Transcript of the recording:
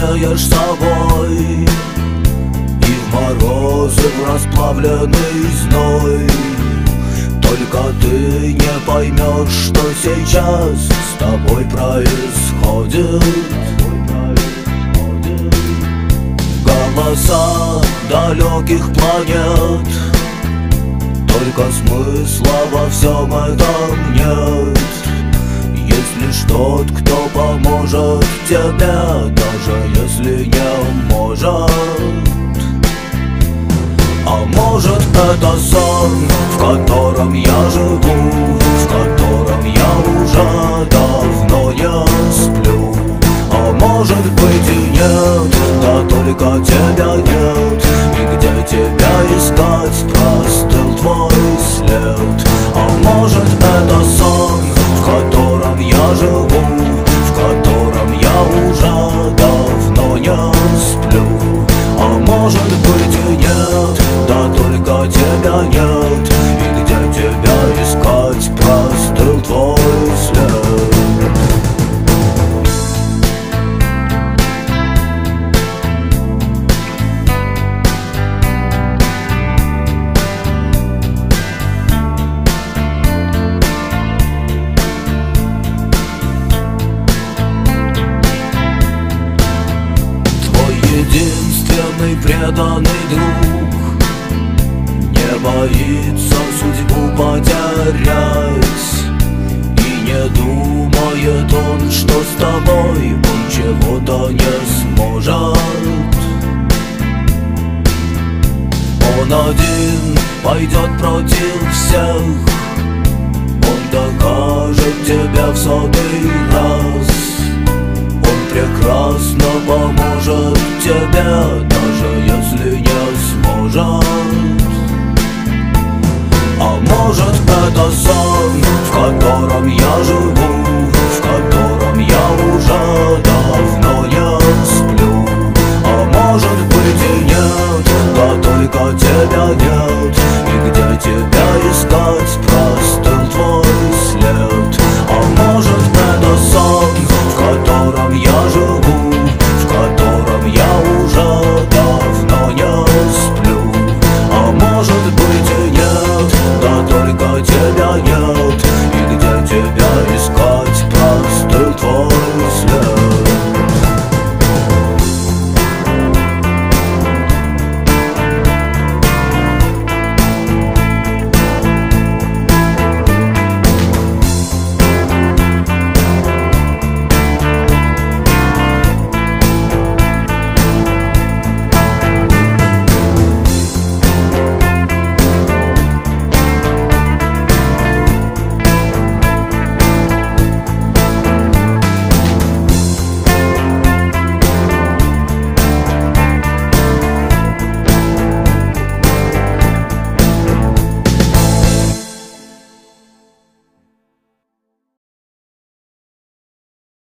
владеешь собой, и в морозы, в расплавленный зной. Только ты не поймешь, что сейчас с тобой происходит. Голоса далеких планет, только смысла во всем этом нет. Есть лишь тот, кто поможет тебе, даже если не может. А может, это сон, в котором я живу, в котором я уже давно не сплю. А может быть и нет, да только тебя нет. И где тебя искать, простыл твой след. А может, это сон, в котором я живу, в котором я уже давно не сплю. А может быть и нет, да только тебя нет. И где тебя искать, простыл твой след. Единственный преданный друг не боится судьбу потерять, и не думает он, что с тобой он чего-то не сможет. Он один пойдет против всех, он докажет тебе в 100-й раз. Прекрасно поможет тебе, даже если не сможет. А может, это сон, в котором я живу, в котором я уже давно не сплю. А может быть и нет, да только тебя нет. И где тебя искать, простыл твой след. А может, это сон, в котором я живу, в котором я уже давно не сплю. А может быть и нет, да только тебя нет.